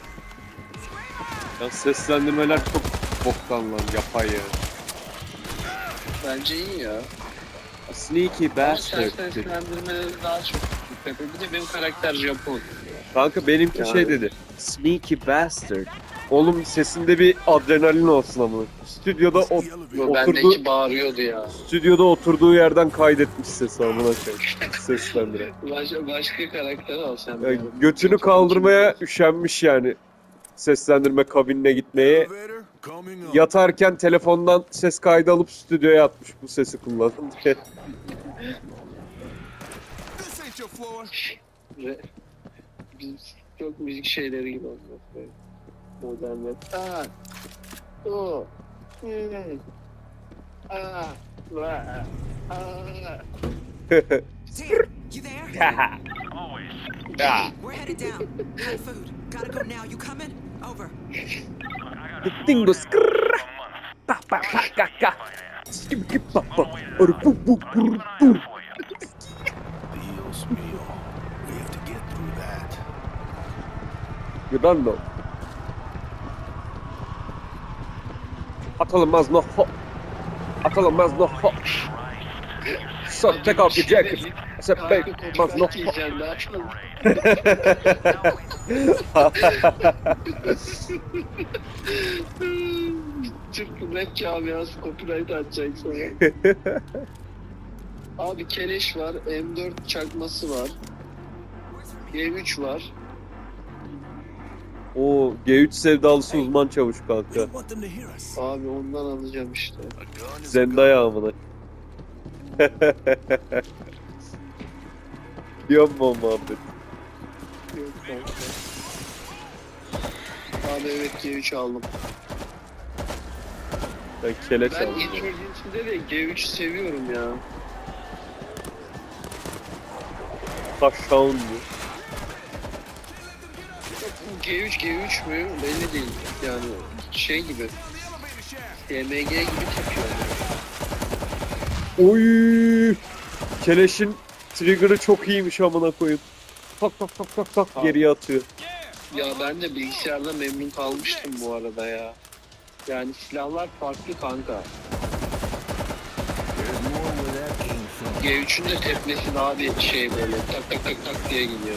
Ya seslendirmeler çok boktan lan, yapay ya. Bence iyi ya. Sneaky Ama bastard. seslendirmeleri daha çok dikkat ediyor. Bir de benim karakter Japon. Kanka benimki Yani. şey dedi. Sneaky bastard. Oğlum sesinde bir adrenalin olsun ama. Stüdyoda Yo, bendeki bağırıyordu ya. stüdyoda oturduğu yerden kaydetmiş sesi amına koyayım. Seslendiren. Başka karakter al sen. Ya, götünü kaldırmaya üşenmiş yani. Seslendirme kabinine gitmeye. Elevator coming up. Yatarken telefondan ses kaydı alıp stüdyoya atmış bu sesi kullanın diye. This ain't your floor. Biz çok müzik şeyleri gibi olacak. Böyle. Modern rap. O. Dan, you there? Always. We're headed down. Got food. Gotta go now. You coming? Over. Look, I got Dingo for a month. Skibidi papa. Or bu bu But I'll keep bur an eye bur. out for you. Dios mío. We have to get through that. Yunanlı. Atılmaz no ho. Atılmaz no ho. So take off your jacket. I said baby, must no ho. Yiyeceğim daha çok. Türk rap camiası copyright atacak sana. Abi keleş var, M4 çakması var, G3 var. O G3 sevdalısı uzman çavuş We kanka. don't want them to hear us. Abi ondan alacağım işte. A gun is a gun. Zendaya amına. Diyor mu muhabbet? Yok kanka. Abi evet G3 aldım. Ben keleş Ben aldım. içinde de G3 seviyorum ya. Taşşağın mı? G3 mü? Belli değil. Yani şey gibi. TMG gibi tepiyor. Oy! Keleşin trigger'ı çok iyiymiş amına koyayım. Tak tak tak tak tak geriye atıyor. Ya ben de bilgisayarda memnun kalmıştım bu arada ya. Yani silahlar farklı kanka. There's more where that came from. G3'ün de tepmesi daha bir şey böyle tak tak tak tak diye gidiyor.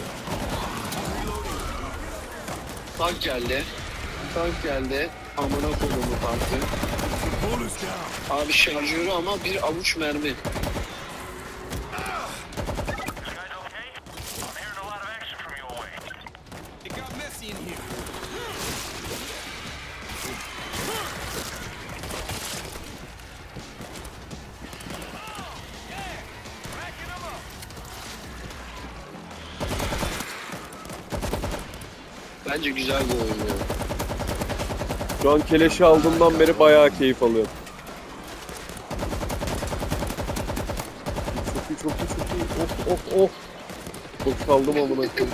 Tank geldi. Tank geldi. Amına koyduğumu tankı. Bull is down. Abi şarjörü ama bir avuç mermi. You guys okay? I'm hearing a lot of action from your way. It got messy in here. Backing them up. Bence güzel bir oyun ya. Şu an keleşi aldığımdan beri bayağı keyif alıyorum. Çok iyi çok iyi çok iyi. Of of of. Boşaldım amına koyayım.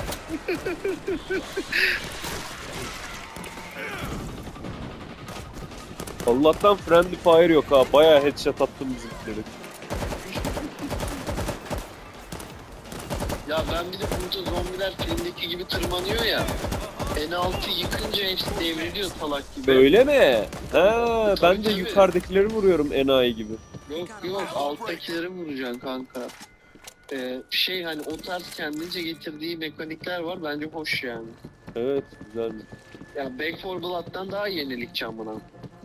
Allah'tan friendly fire yok ha. Bayağı headshot attım bizimkileri. Ya ben bir de burada zombiler filmdeki gibi tırmanıyor ya. N6 yıkınca hepsi devriliyor salak gibi. Böyle mi? Ha, ben Tabii, de tabii. yukarıdakileri vuruyorum enayi gibi. Yok yok alttakileri vuracaksın kanka. Şey hani o tarz kendince getirdiği mekanikler var bence hoş yani. Evet, güzelmiş. Ya Back 4 Blood'dan daha yenilikçi amına.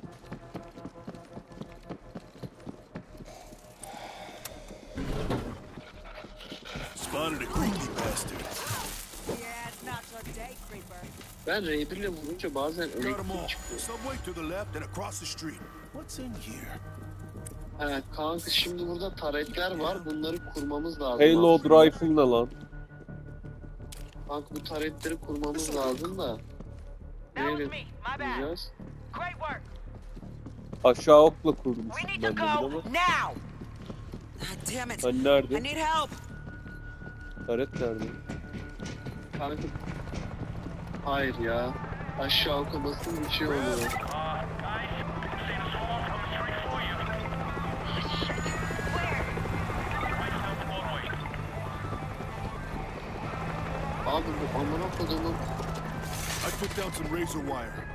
Spotted a greedy bastard. Yeah, it's not your day, creeper. Ben R1 ile vurunca bazen Got 'em all. elektrik çıkıyor. Subway to the left and across the street. What's in here? Evet kanka şimdi burada taretler var bunları kurmamız lazım. Payload aslında. rifle ne lan? Kanka bu taretleri kurmamız lazım da. That was Neyle me. My bad. kuracağız? Great work. Aşağı okla We kurmuşum need ben to de go ama. now. Ah, damn it. Hani I nerede? need help. Taret nerede? Kanka. Hayır ya. Aşağı oka basın bir şey oluyor. Guys, seeing a swarm coming straight for you. Right down the motorway. Abi bu amına kodumun I took down some razor wire.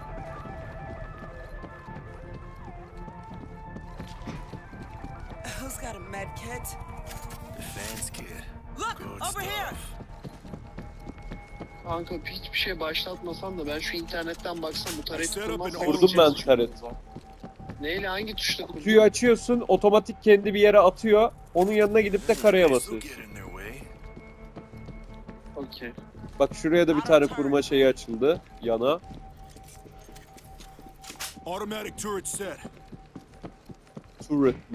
Who's got a med kit? Defense kit. Look, Good over here. stuff. kanka hiçbir şey başlatmasam da ben şu internetten baksam bu tareti Set up kurmazsam... an Kurdum ben taret. Neyle hangi tuşla kurdun? Kutuyu açıyorsun, otomatik kendi bir yere atıyor. Onun yanına gidip de karaya This'll basıyorsun. get in their way. Okey. Bak şuraya da bir tane kurma şeyi açıldı. Yana. Automatic turret set. Turret mi?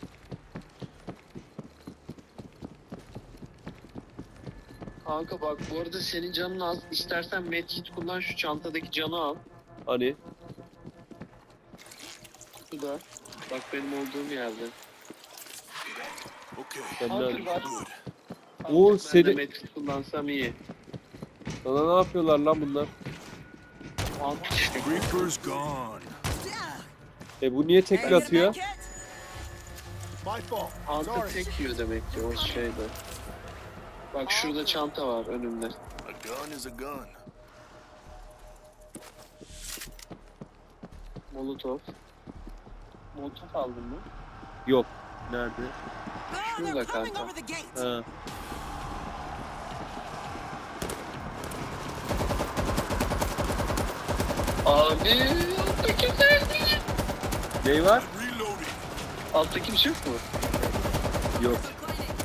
Kanka bak bu arada senin canın az. İstersen medkit kullan şu çantadaki canı al. Hani? Bu da. Bak benim olduğum yerde. Okay. Ben Hunter nerede? var. Good. Oo, Ben de seni... medkit kullansam iyi. Sana ne yapıyorlar lan bunlar? Hunter işte. Reaper's gone. Bu niye tekli Hey, atıyor? med kit? My fault. Hunter Sorry. tek yiyor demek ki o şeyde. Bak şurada çanta var önümde. A gun is a gun. Molotov. Molotov aldın mı? Yok. Nerede? Oh, Şurada they're coming kanka. over the gate. Ha. Abi alttaki nerede? Ney var? Reloading. Alttaki bir şey yok mu? Yok.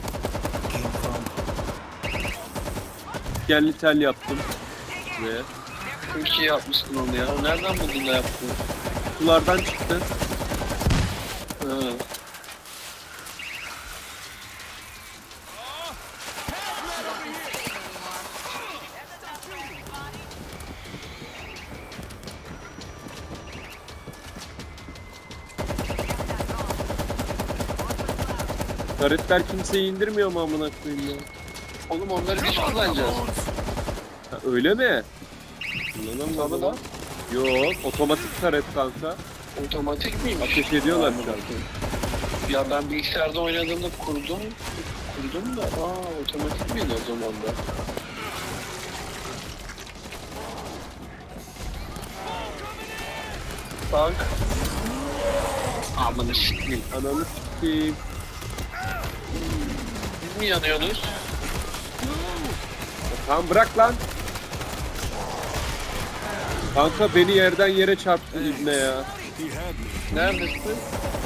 Came from Dikenli tel yaptım. Buraya. Çok iyi yapmışsın onu ya. Nereden buldun da yaptın? Kutulardan çıktı. Ha. Taretler kimseyi indirmiyor mu amına koyayım ya? Oğlum onları biz kullanacağız. Ha, öyle mi? Kullanamam Tabii lan. Yok, otomatik taret kanka. Otomatik miymiş? Ateş ediyorlar şu an. Ya ben bilgisayarda oynadığımda kurdum da otomatik miydi o zaman da? Tank. Aman ışıklı. Ananı s**eyim. Siz mi yanıyorsunuz? Tamam bırak lan. Kanka beni yerden yere çarptı ibne ya. He had me. Neredesin?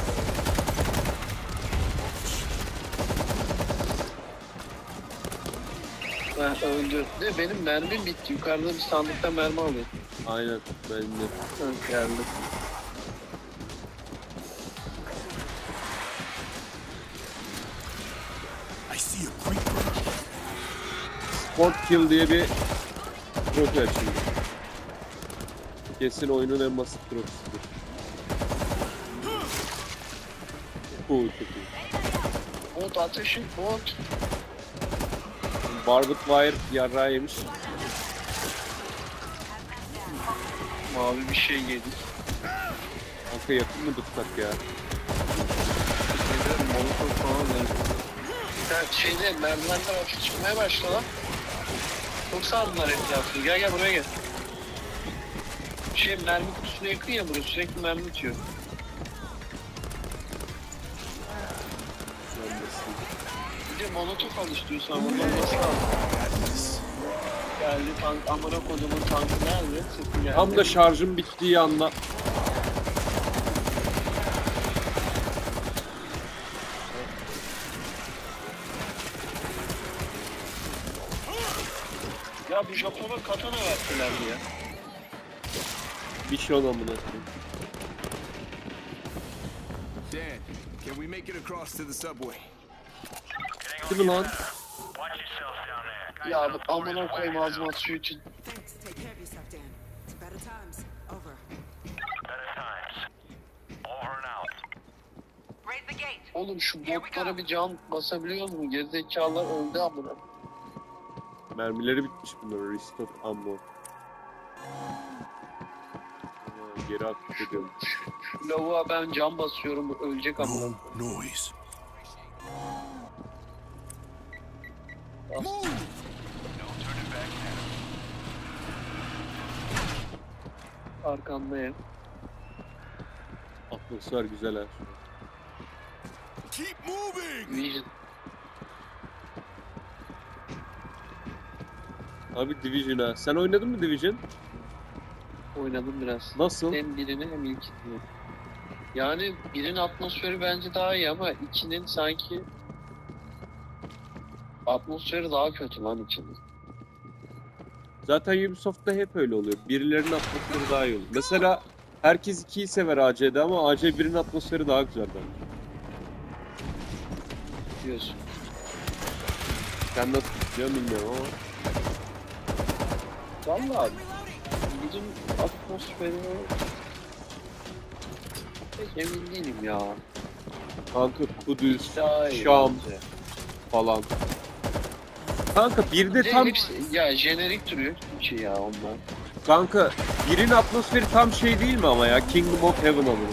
Öldü. De benim mermim bitti. Yukarıda bir sandıkta mermi alayım. Aynen ben de. Ha, geldi. I see a creeper. Sport Kill diye bir trofi açıldı. Kesin oyunun en basit trofisidir. Çok iyi. Bot ateşi, bot. Barbed Wire yarrağı yemiş. Mavi bir şey yedik. Kanka yakın mı tutsak ya? Neden? Molotov falan yedik. Ya şeyde merdivenler hafif çıkmaya başladı lan. Çok sardılar etrafını. Gel buraya gel. Mermi kutusuna yakın ya burası. Sürekli mermi bitiyor. Bir de molotof al istiyorsan. Bundan nasıl al? Geldi tank. Amına kodumun tankı nerede? Sesi geldi. Tam da şarjım bittiği anda. Ya bu Japon'a katana verdiler ya. Bir şey olamadı. Dan, can we make it across to the subway? Değil mi lan? Watch yourself down there. Ya bu amına koyayım ağzıma suyu için. Thanks. Take care of yourself, Dan. It's better times. Over. Better times. Over and out. Raise the gate. Oğlum şu botlara bir can basabiliyor mu? Gerizekalılar öldü amına. Mermileri bitmiş bunların. Restock ammo. Geri aktif ediyorum. Şu lavuğa ben can basıyorum ölecek amına. No noise. Move! Arkandayım. Atmosfer güzel her. Keep moving! Vision. Abi Division ha. Sen oynadın mı Division? Oynadım biraz. Nasıl? Hem birini hem ilkini. Yani birinin atmosferi bence daha iyi ama ikinin sanki atmosferi daha kötü lan içinde. Zaten Ubisoft'ta hep öyle oluyor. Birilerinin atmosferi daha iyi oluyor. Mesela herkes 2'yi sever AC'de ama AC 1'in atmosferi daha güzel bence. Diyorsun. Sen nasıl düşünüyorsun bilmiyorum ama. Vallahi bizim atmosferi pek emin değilim ya. Kanka Kudüs, Daha iyi Şam bence. falan. Kanka bir de Bir de tam hepsi, ya jenerik duruyor şey ya onlar. kanka birin atmosferi tam şey değil mi ama ya Kingdom of Heaven olur.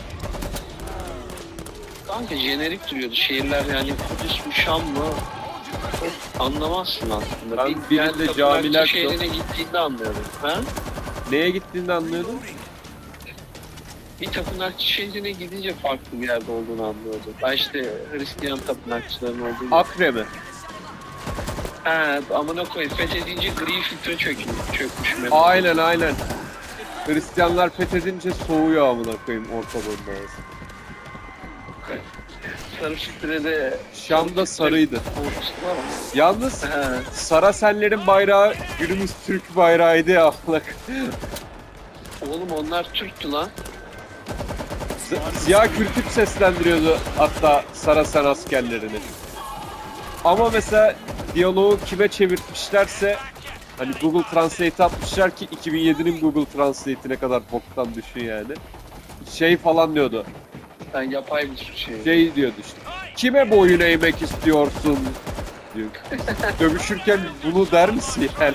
Kanka jenerik duruyordu şehirler yani Kudüs mü Şam mı çok anlamazsın aslında. Ben Bir birinde tapınakçı camiler şehrine gittiğinde anlıyorum. Ha? Neye gittiğini anlıyordum. Bir tapınakçı şehrine gidince farklı bir yerde olduğunu anlıyordum. Ben işte Hristiyan tapınakçıların olduğunu. Akre mi? Ha, amına koyayım fethedince gri filtre çökmüş. Aynen. Hristiyanlar fethedince soğuyor amına koyayım Orta Doğu'da. sarı filtrede Şam'da sarıydı. korkusu var mı? Yalnız He. Sarasenlerin bayrağı günümüz Türk bayrağıydı ya. Oğlum onlar Türktü lan. Ziya Kürtüp seslendiriyordu hatta Sarasen askerlerini. Ama mesela diyaloğu kime çevirtmişlerse hani Google Translate atmışlar ki 2007'nin Google Translate'ine kadar boktan düşün yani. Şey falan diyordu. Ben yapay bir şey. Şey diyordu işte. Kime boyun eğmek istiyorsun? Diyor. Dövüşürken bunu der misin yani?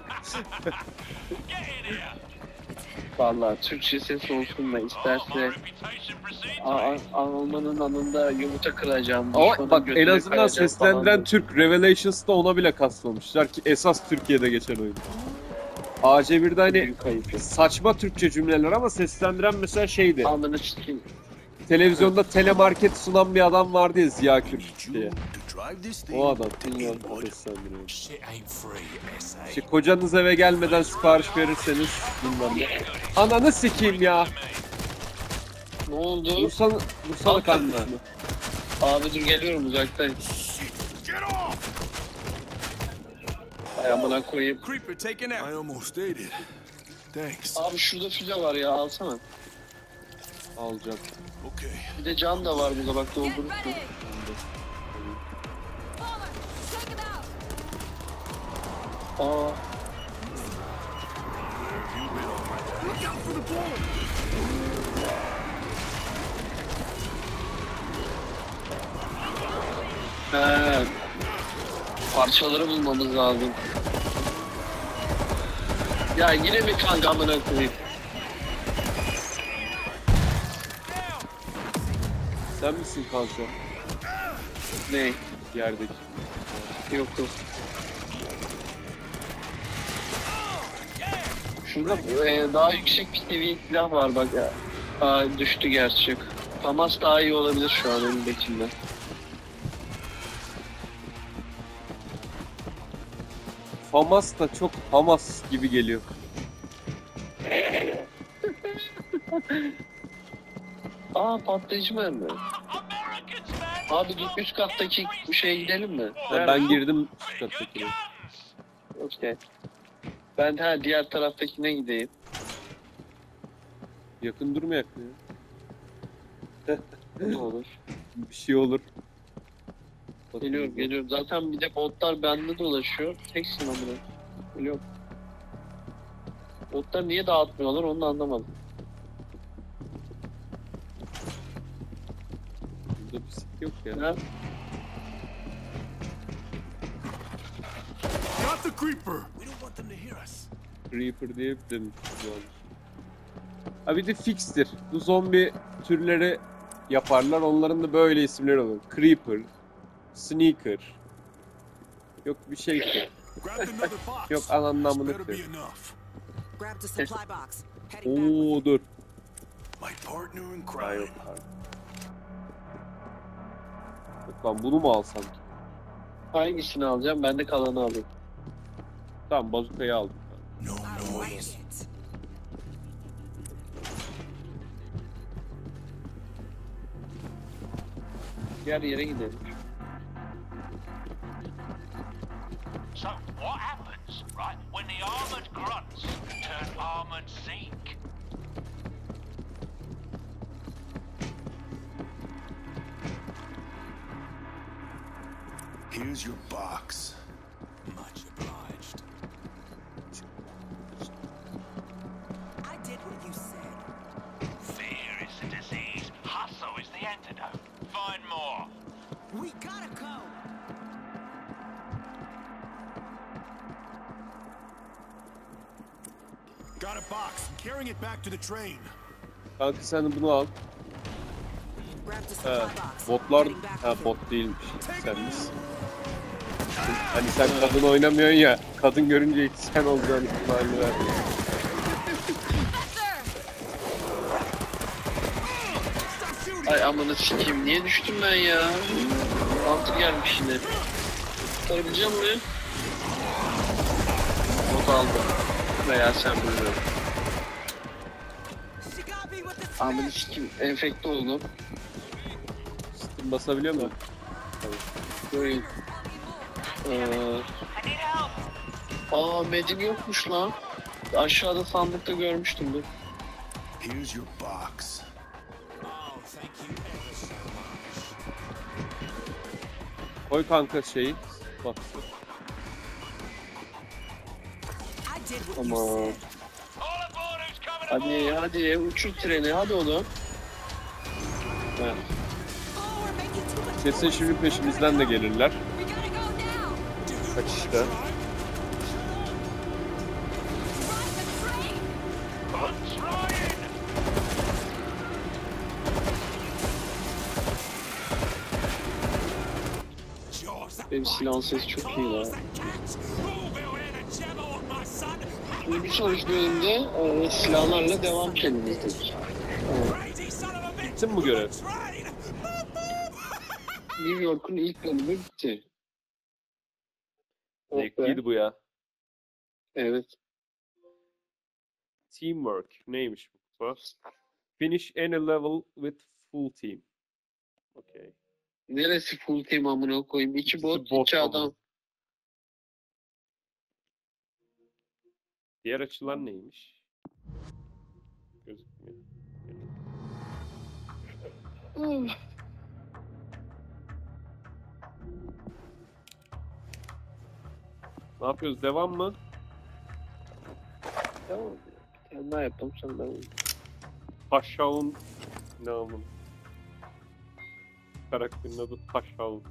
Vallahi Türkçe ses olsun da isterse Alman'ın anında yumurta kıracağım. Ama düşmanın bak en götüne azından kayacağım seslendiren falan. Türk Revelations'ta ona bile kaslamışlar ki esas Türkiye'de geçen oyun. AC1'de hani Büyük ayıp. saçma Türkçe cümleler ama seslendiren mesela şeydi. Alman'ı sikeyim. Televizyonda telemarket sunan bir adam vardı ya Ziya Kürt Need diye. you to drive this thing O adam in wood. seslendiriyor. Shit ain't free, SA. İşte kocanız eve gelmeden sipariş verirseniz bilmem ne. Ananı sikeyim ya. Ne oldu? Vursana kanına. Abi dur geliyorum uzaktayım. Get off! Ay amına koyayım. Creeper taken out. I almost ate it. Thanks. Abi şurada füze var ya alsana. Alacağım. Okay. Bir de can da var burada bak doldurursun. Aa. He. Parçaları bulmamız lazım. Ya yine mi kanka amına koyayım? Sen misin kanka? Ne? Yerdeki. Yok yok. Şurada daha yüksek bir seviye silah var bak ya. Aa, düştü gerçek. Famas daha iyi olabilir şu an elindekinden. Hamas da çok Hamas gibi geliyor. Aa patlayıcı mermi. Abi git üst kattaki bu şeye gidelim mi? Ya ben girdim üst kattakine. Okey. Ben diğer taraftakine gideyim. Yakın durmayak mı ya? Ne olur. Bir şey olur. Geliyorum. Zaten bir de botlar bende dolaşıyor. Teksin amına. Geliyorum. Botlar niye dağıtmıyorlar onu da anlamadım. Burada bir sik yok ya. Ha? Got the creeper. We don't want them to hear us. Creeper diye bir demiş şu an. Ha bir de fixtir. Bu zombi türleri yaparlar. Onların da böyle isimleri olur. Creeper, Sneaker. Yok bir şey ki. Grabbed another box. Yok ananın This amını better be koyayım. enough. Grab the supply box. Heading back. Oo dur. My partner in Ha, yok crime. abi. Yok lan bunu mu alsam ki? Hangisini alacağım? Ben de kalanı alayım. Tamam bazukayı aldım. No I like noise. it. Diğer yere gidelim. So, what happens, right, when the armored grunts turn armored Zeke? Here's your box. Much obliged. I did what you said. Fear is the disease, hustle is the antidote. Find more. We gotta go. Got a box. I'm carrying it back to the train. Kanka sen de bunu al. Grab the Ha, supply box. botlar Heading back ha to bot değilmiş. Senmiş. Hani sen kadın oynamıyorsun ya. Kadın görünce ilk sen olacağın ihtimali var. Ay amına sikeyim niye düştüm ben ya? Altı gelmiş yine. Tutabileceğim mi? Bot aldım. Veya sen bilmiyorum. She got me with the Amına sikeyim enfekte oldum. Basabiliyor muyum? Böyle, I need help. medim yokmuş lan. Aşağıda sandıkta görmüştüm dur. Here's your box. Koy kanka şeyi. Bak. I did what you Ama said. All aboard who's coming aboard. hadi uçur treni hadi oğlum. Heh. Oh, we're making too much Kesin noise. şimdi peşimizden de gelirler. We gotta go now. Kaçışta. Ride the train. I'm trying. Benim silahın sesi çok iyi ya. Şimdi bir sonraki bölümde silahlarla devam kendimizdeyiz. Bitti mi bu görev? New York'un ilk bölümü bitti. Oh be. Zevkliydi bu ya. Evet. Teamwork. Neymiş bu? Finish any level with full team. Okay. Neresi full team amına koyayım? İki İkisi bot, bot iki ama. adam. Diğer açılar neymiş? Gözükmüyor. Ne yapıyoruz? Devam mı? Tamam. Bir tane daha yapalım sonra devam. Taşağın namın. Karakterin adı Taşağın.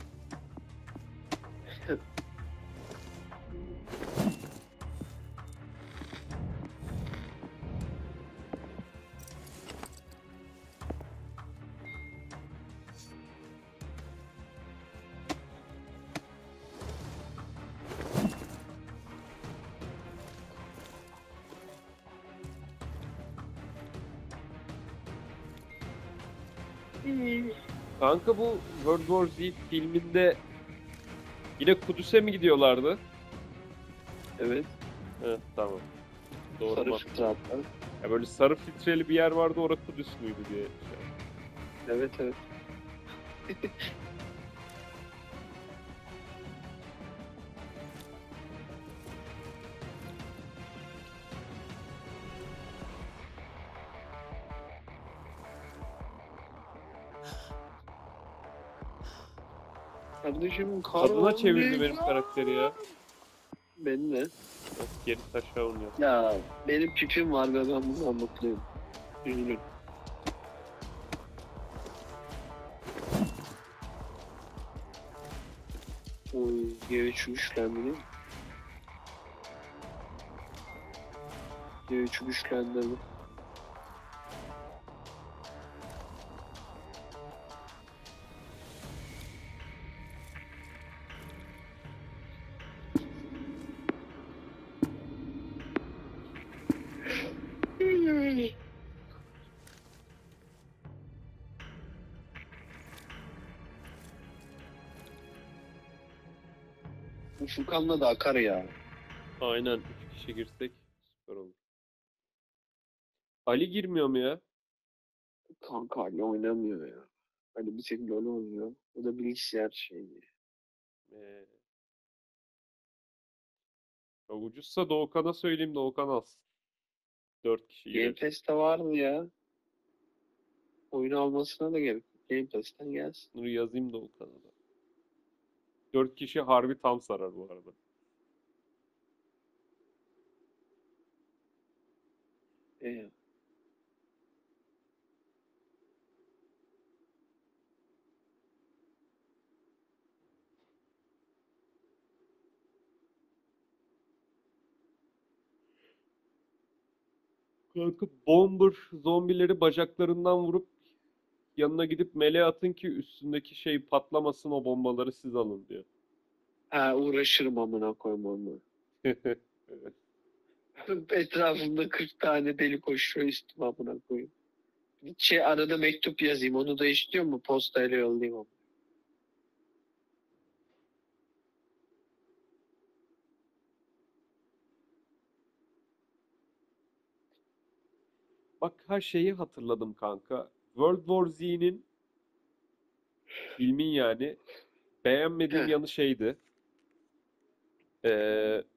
Kanka bu World War Z filminde yine Kudüs'e mi gidiyorlardı? Evet. Evet, tamam. Doğru Sarı mu? filtre hatta. Ya böyle sarı filtreli bir yer vardı, orası Kudüs müydü diye. Evet evet. Kardeşim Kadına çevirdi benim karakteri ya. Benim de. Bak, geri Taşağın ya. Ya benim pipim var ve ben bundan mutluyum. Üzülün. Oy, G3 güçlendi değil mi? G3 güçlendi mi? Bu Furkan'la da akar ya. Aynen, 3 kişi girsek süper olur. Ali girmiyor mu ya? Kanka Ali oynamıyor ya. Ali bir tek LoL oynuyor. O da bilgisayar şeyi. Ee, ya ucuzsa Doğukan'a söyleyeyim, Doğukan alsın. 4 kişi Game girer. Pass'te var mı ya? Oyun almasına da gerek yok. Game Pass'ten gelsin. Bunu yazayım Doğukan'a da. 4 kişi harbi tam sarar bu arada. Ee, Kanka Bomber zombileri bacaklarından vurup yanına gidip meleğe atın ki üstündeki şey patlamasın, o bombaları siz alın diyor. ha uğraşırım amına koyayım onunla. Etrafımda 40 tane deli koşuyor üstüme amına koyayım. Bir şey arada mektup yazayım. Onu da istiyor mu? Postayla yollayayım onu. Bak, her şeyi hatırladım kanka. World War Z'nin Filmin yani beğenmediğim Heh. yanı şeydi. Ee,